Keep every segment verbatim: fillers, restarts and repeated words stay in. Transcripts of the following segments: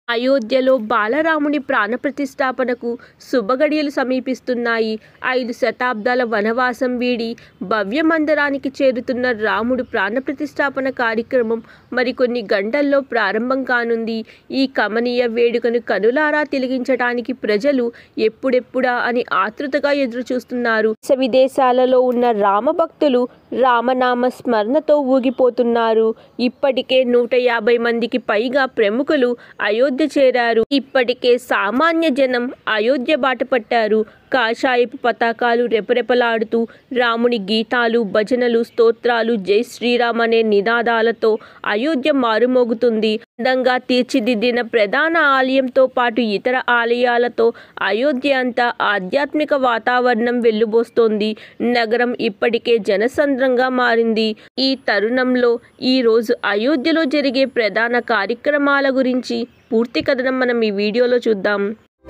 అయోధ్యలో బాలరాముని ప్రాణప్రతిష్ఠాపనకు శుభగడియలు సమీపిస్తున్నాయి. ఐదు శతాబ్దాల వనవాసం వీడి భవ్య మందిరానికి చేరుతున్న రాముడు ప్రాణప్రతిష్ఠాపన కార్యక్రమం మరికొన్ని గంటల్లో ప్రారంభం కానుంది. ఈ కమనీయ వేడుకను కనులారా తిలకించడానికి ప్రజలు ఎప్పుడెప్పుడా అని ఆతృతగా ఎదురుచూస్తున్నారు. దేశ విదేశాలలో ఉన్న రామభక్తులు రామనామ స్మరణతో ఊగిపోతున్నారు. ఇప్పటికే నూట యాభై మందికి పైగా ప్రముఖులు అయోధ్య చేరారు. ఇప్పటికే సామాన్య జనం అయోధ్య బాట పట్టారు. కాషాయపు పతాకాలు రెపరెపలాడుతూ రాముని గీతాలు, భజనలు, స్తోత్రాలు, జై శ్రీరామ్ అనే నినాదాలతో అయోధ్య మారుమోగుతుంది. అందంగా తీర్చిదిద్దిన ప్రధాన ఆలయంతో పాటు ఇతర ఆలయాలతో అయోధ్య అంతా ఆధ్యాత్మిక వాతావరణం వెల్లుబోస్తోంది. నగరం ఇప్పటికే జనసంద్రంగా మారింది. ఈ తరుణంలో ఈ రోజు అయోధ్యలో జరిగే ప్రధాన కార్యక్రమాల గురించి పూర్తి కథనం మనం ఈ వీడియోలో చూద్దాం.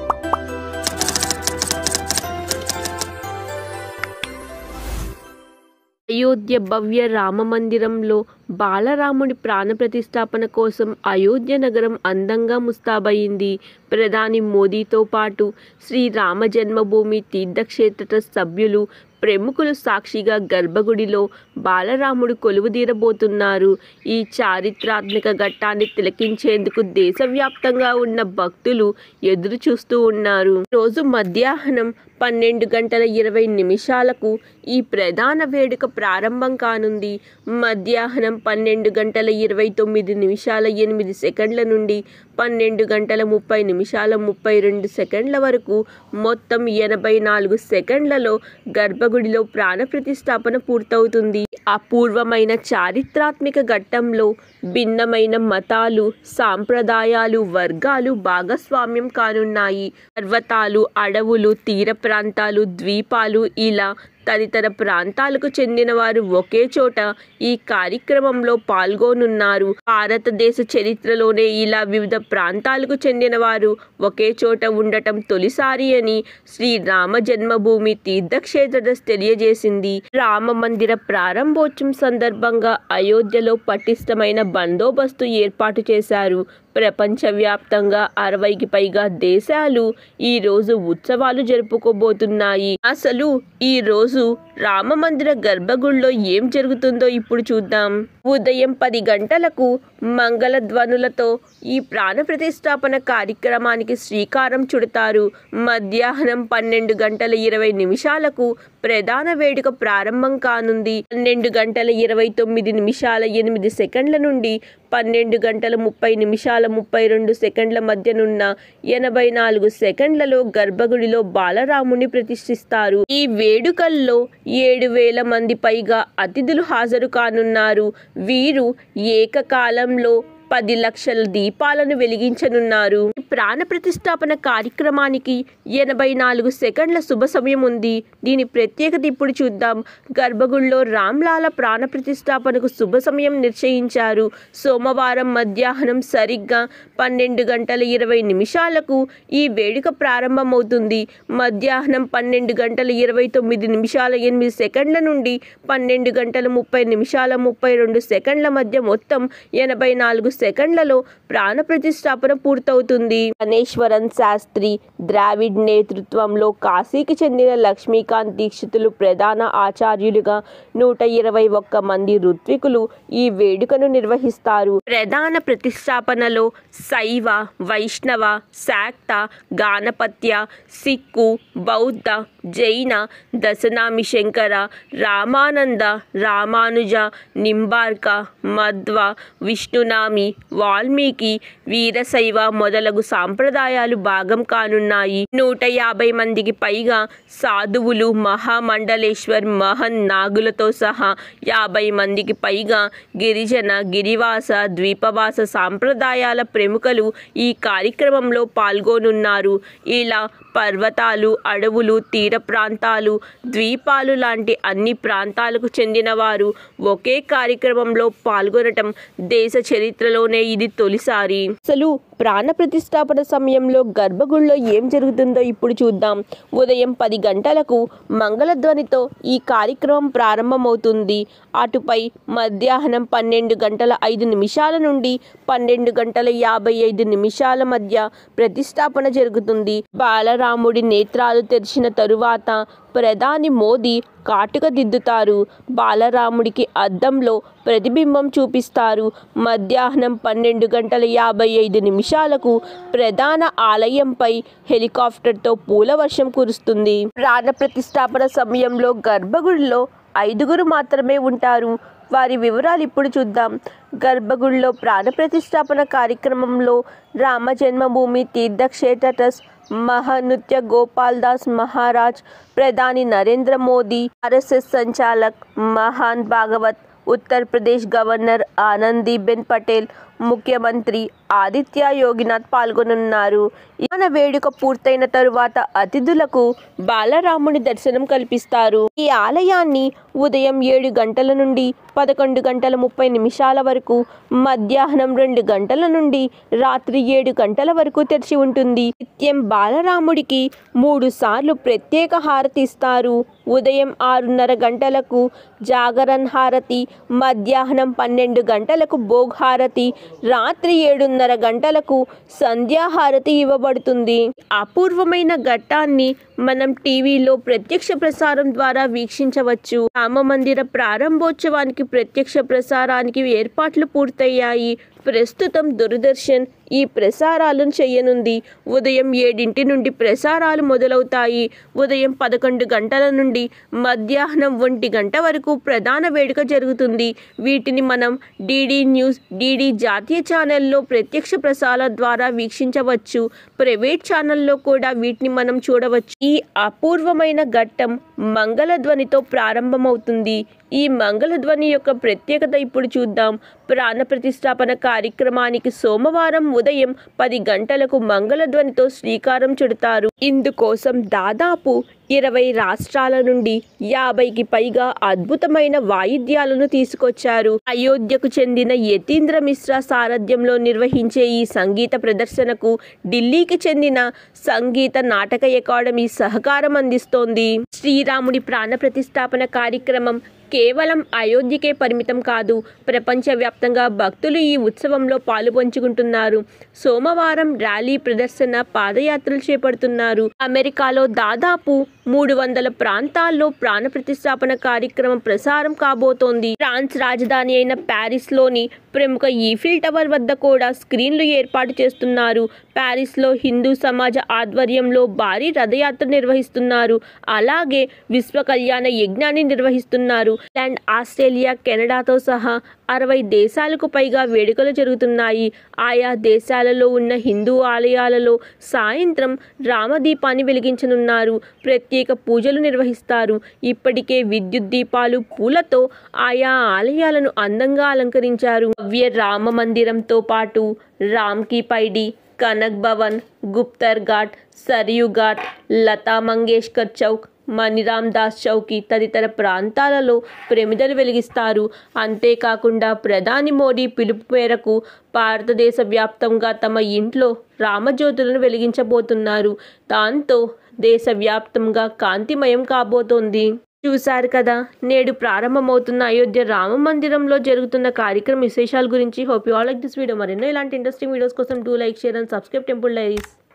అయోధ్య భవ్య రామ మందిరంలో బాలరాముడి ప్రాణప్రతిష్ఠాపన కోసం అయోధ్య నగరం అందంగా ముస్తాబయింది. ప్రధాని మోదీతో పాటు శ్రీ రామ జన్మభూమి తీర్థక్షేత్ర సభ్యులు, ప్రముఖులు సాక్షిగా గర్భగుడిలో బాలరాముడు కొలువుదీరబోతున్నారు. ఈ చారిత్రాత్మక ఘట్టాన్ని తిలకించేందుకు దేశవ్యాప్తంగా ఉన్న భక్తులు ఎదురు చూస్తూ ఉన్నారు. రోజు మధ్యాహ్నం పన్నెండు గంటల ఇరవై నిమిషాలకు ఈ ప్రధాన వేడుక ప్రారంభం కానుంది. మధ్యాహ్నం పన్నెండు గంటల ఇరవై తొమ్మిది నిమిషాల ఎనిమిది సెకండ్ల నుండి పన్నెండు గంటల ముప్పై నిమిషాల ముప్పై రెండు సెకండ్ల వరకు మొత్తం ఎనభై నాలుగు సెకండ్లలో గర్భగుడిలో ప్రాణప్రతిష్ఠాపన పూర్తవుతుంది. అపూర్వమైన చారిత్రాత్మక ఘట్టంలో భిన్నమైన మతాలు, సాంప్రదాయాలు, వర్గాలు భాగస్వామ్యం కానున్నాయి. పర్వతాలు, అడవులు, తీర ప్రాంతాలు, ద్వీపాలు ఇలా తదితర ప్రాంతాలకు చెందిన వారు ఒకే చోట ఈ కార్యక్రమంలో పాల్గొనున్నారు. భారతదేశ చరిత్రలోనే ఇలా వివిధ ప్రాంతాలకు చెందిన వారు ఒకే చోట ఉండటం తొలిసారి అని శ్రీ రామ జన్మభూమి తీర్థక్షేత్ర తెలియజేసింది. రామ మందిర ప్రారంభోత్సవం సందర్భంగా అయోధ్యలో పటిష్టమైన బందోబస్తు ఏర్పాటు చేశారు. ప్రపంచవ్యాప్తంగా అరవైకి పైగా దేశాలు ఈ రోజు ఉత్సవాలు జరుపుకోబోతున్నాయి. అసలు ఈ రోజు రామ మందిర గర్భగుడిలో ఏం జరుగుతుందో ఇప్పుడు చూద్దాం. ఉదయం పది గంటలకు మంగళ ధ్వనులతో ఈ ప్రాణ ప్రతిష్ఠాపన కార్యక్రమానికి శ్రీకారం చుడతారు. మధ్యాహ్నం పన్నెండు గంటల ఇరవై నిమిషాలకు ప్రధాన వేడుక ప్రారంభం కానుంది. పన్నెండు గంటల ఇరవై తొమ్మిది నిమిషాల ఎనిమిది సెకండ్ల నుండి పన్నెండు గంటల ముప్పై నిమిషాల ముప్పై రెండు సెకండ్ల మధ్యనున్న ఎనభై నాలుగు సెకండ్లలో గర్భగుడిలో బాలరాముని ప్రతిష్ఠిస్తారు. ఈ వేడుకల్లో ఏడు వేల మంది పైగా అతిథులు హాజరు కానున్నారు. వీరు ఏకకాలంలో పది లక్షల దీపాలను వెలిగించనున్నారు. ఈ ప్రాణ ప్రతిష్ఠాపన కార్యక్రమానికి ఎనభై నాలుగు సెకండ్ల శుభ సమయం ఉంది. దీని ప్రత్యేకత ఇప్పుడు చూద్దాం. గర్భగుడిలో రామ్లాల ప్రాణ ప్రతిష్ఠాపనకు శుభ సమయం నిశ్చయించారు. సోమవారం మధ్యాహ్నం సరిగ్గా పన్నెండు గంటల ఇరవై నిమిషాలకు ఈ వేడుక ప్రారంభమవుతుంది. మధ్యాహ్నం పన్నెండు గంటల ఇరవై తొమ్మిది నిమిషాల ఎనిమిది సెకండ్ల నుండి పన్నెండు గంటల ముప్పై నిమిషాల ముప్పై రెండు సెకండ్ల మధ్య మొత్తం ఎనభై నాలుగు సెకండ్లలో ప్రాణ ప్రతిష్ఠాపన పూర్తవుతుంది. గణేశ్వరన్ శాస్త్రి ద్రావిడ్ నేతృత్వంలో కాశీకి చెందిన లక్ష్మీకాంత్ దీక్షితులు ప్రధాన ఆచార్యులుగా నూట ఇరవై ఒక్క మంది ఋత్వికులు ఈ వేడుకను నిర్వహిస్తారు. ప్రధాన ప్రతిష్ఠాపనలో శైవ, వైష్ణవ, శాక్త, గాణపత్య, సిక్కు, బౌద్ధ, జైన, దశనామి శంకర, రామానంద, రామానుజ, నింబార్క, మధ్వ, విష్ణునామి, వాల్మీకి, వీరశైవ మొదలగు సాంప్రదాయాలు భాగం కానున్నాయి. నూట యాభై మందికి పైగా సాధువులు, మహామండలేశ్వర్, మహన్ నాగులతో సహా యాభై మందికి పైగా గిరిజన, గిరివాస, ద్వీపవాస సాంప్రదాయాల ప్రముఖులు ఈ కార్యక్రమంలో పాల్గొనున్నారు. ఇలా పర్వతాలు, అడవులు, తీర ప్రాంతాలు, ద్వీపాలు లాంటి అన్ని ప్రాంతాలకు చెందిన వారు ఒకే కార్యక్రమంలో పాల్గొనటం దేశ చరిత్రలోనే ఇది తొలిసారి. అసలు ప్రాణ ప్రతిష్టాపన సమయంలో గర్భగుడిలో ఏం జరుగుతుందో ఇప్పుడు చూద్దాం. ఉదయం పది గంటలకు మంగళధ్వనితో ఈ కార్యక్రమం ప్రారంభమవుతుంది. అటుపై మధ్యాహ్నం పన్నెండు గంటల ఐదు నిమిషాల నుండి పన్నెండు గంటల యాభై ఐదు నిమిషాల మధ్య ప్రతిష్టాపన జరుగుతుంది. బాలరాముడి నేత్రాలు తెరిచిన తరువాత ప్రధాని మోదీ కాటుక దిద్దుతారు. బాలరాముడికి అద్దంలో ప్రతిబింబం చూపిస్తారు. మధ్యాహ్నం పన్నెండు గంటల యాభై ఐదు నిమిషాలకు ప్రధాన ఆలయంపై హెలికాప్టర్తో పూల వర్షం కురుస్తుంది. ప్రాణ ప్రతిష్టాపన సమయంలో గర్భగుడిలో ఐదుగురు మాత్రమే ఉంటారు. వారి వివరాలు ఇప్పుడు చూద్దాం. గర్భగుడిలో ప్రాణ ప్రతిష్టాపన కార్యక్రమంలో రామ జన్మభూమి తీర్థక్షేత్ర ట్రస్ట్ మహానృత్య గోపాల్ దాస్ మహారాజ్, ప్రధాని నరేంద్ర మోదీ, ఆర్ఎస్ఎస్ సంచాలక్ మహాన్ భాగవత్, ఉత్తరప్రదేశ్ గవర్నర్ ఆనందీబెన్ పటేల్, ముఖ్యమంత్రి ఆదిత్య యోగినాథ్ పాల్గొనున్నారు. మన వేడుక పూర్తయిన తరువాత అతిథులకు బాలరాముని దర్శనం కల్పిస్తారు. ఈ ఆలయాన్ని ఉదయం ఏడు గంటల నుండి పదకొండు గంటల ముప్పై నిమిషాల వరకు, మధ్యాహ్నం రెండు గంటల నుండి రాత్రి ఏడు గంటల వరకు తెరిచి ఉంటుంది. నిత్యం బాలరాముడికి మూడు సార్లు ప్రత్యేక హారతి ఇస్తారు. ఉదయం ఆరున్నర గంటలకు జాగరణ్ హారతి, మధ్యాహ్నం పన్నెండు గంటలకు భోగ్ హారతి, రాత్రి ఏడున్నర గంటలకు సంధ్యాహారతి ఇవ్వబడుతుంది. అపూర్వమైన ఘట్టాన్ని మనం టీవీలో ప్రత్యక్ష ప్రసారం ద్వారా వీక్షించవచ్చు. రామ మందిర ప్రారంభోత్సవానికి ప్రత్యక్ష ప్రసారానికి ఏర్పాట్లు పూర్తయ్యాయి. ప్రస్తుతం దూరదర్శన్ ఈ ప్రసారాలను చేయనుంది. ఉదయం ఏడింటి నుండి ప్రసారాలు మొదలవుతాయి. ఉదయం పదకొండు గంటల నుండి మధ్యాహ్నం ఒంటి గంట వరకు ప్రధాన వేడుక జరుగుతుంది. వీటిని మనం డిడి న్యూస్, డిడి జాతీయ ఛానల్లో ప్రత్యక్ష ప్రసారాల ద్వారా వీక్షించవచ్చు. ప్రైవేట్ ఛానల్లో కూడా వీటిని మనం చూడవచ్చు. ఈ అపూర్వమైన ఘట్టం మంగళధ్వనితో ప్రారంభమవుతుంది. ఈ మంగళధ్వని యొక్క ప్రత్యేకత ఇప్పుడు చూద్దాం. ప్రాణ ప్రతిష్టాపన కార్యక్రమానికి సోమవారం ఉదయం పది గంటలకు మంగళధ్వనితో శ్రీకారం చుడతారు. ఇందుకోసం దాదాపు ఇరవై రాష్ట్రాల నుండి యాభైకి పైగా అద్భుతమైన వాయిద్యాలను తీసుకొచ్చారు. అయోధ్యకు చెందిన యతీంద్ర మిశ్రా సారథ్యంలో నిర్వహించే ఈ సంగీత ప్రదర్శనకు ఢిల్లీకి చెందిన సంగీత నాటక అకాడమీ సహకారం అందిస్తోంది. శ్రీరాముడి ప్రాణ ప్రతిష్టాపన కార్యక్రమం కేవలం అయోధ్యకే పరిమితం కాదు. ప్రపంచవ్యాప్తంగా భక్తులు ఈ ఉత్సవంలో పాలుపంచుకుంటున్నారు. సోమవారం ర్యాలీ, ప్రదర్శన, పాదయాత్రలు చేపడుతున్నారు. అమెరికాలో దాదాపు మూడు వందల ప్రాంతాల్లో ప్రాణ ప్రతిష్టాపన కార్యక్రమం ప్రసారం కాబోతోంది. ఫ్రాన్స్ రాజధాని అయిన ప్యారిస్లోని ప్రముఖ ఈఫిల్ టవర్ వద్ద కూడా స్క్రీన్లు ఏర్పాటు చేస్తున్నారు. ప్యారిస్లో హిందూ సమాజ ఆధ్వర్యంలో భారీ రథయాత్ర నిర్వహిస్తున్నారు. అలాగే విశ్వ కళ్యాణ యజ్ఞాన్ని నిర్వహిస్తున్నారు. ఇంగ్లాండ్, ఆస్ట్రేలియా, కెనడాతో సహా అరవై దేశాలకు పైగా వేడుకలు జరుగుతున్నాయి. ఆయా దేశాలలో ఉన్న హిందూ ఆలయాలలో సాయంత్రం రామదీపాన్ని వెలిగించనున్నారు. ప్రత్యేక పూజలు నిర్వహిస్తారు. ఇప్పటికే విద్యుత్ దీపాలు, పూలతో ఆయా ఆలయాలను అందంగా అలంకరించారు. భవ్య రామ మందిరంతో పాటు రామ్ కీ పైడి, కనక్ భవన్, గుప్తర్ ఘాట్, సరియు ఘాట్, లతా మంగేష్కర్ చౌక్, మణిరామ్ దాస్ చౌకి తదితర ప్రాంతాలలో ప్రమిదలు వెలిగిస్తారు. అంతేకాకుండా ప్రధాని మోడీ పిలుపు మేరకు భారతదేశ వ్యాప్తంగా తమ ఇంట్లో రామజ్యోతులను వెలిగించబోతున్నారు. దాంతో దేశవ్యాప్తంగా కాంతిమయం కాబోతోంది. చూశారు కదా, నేడు ప్రారంభమవుతున్న అయోధ్య రామ మందిరంలో జరుగుతున్న కార్యక్రమ విశేషాల గురించి. Hope you all like this video. మరెన్నో ఇలాంటి ఇంట్రెస్టింగ్ వీడియోస్ కోసం do like, share and subscribe temple diaries.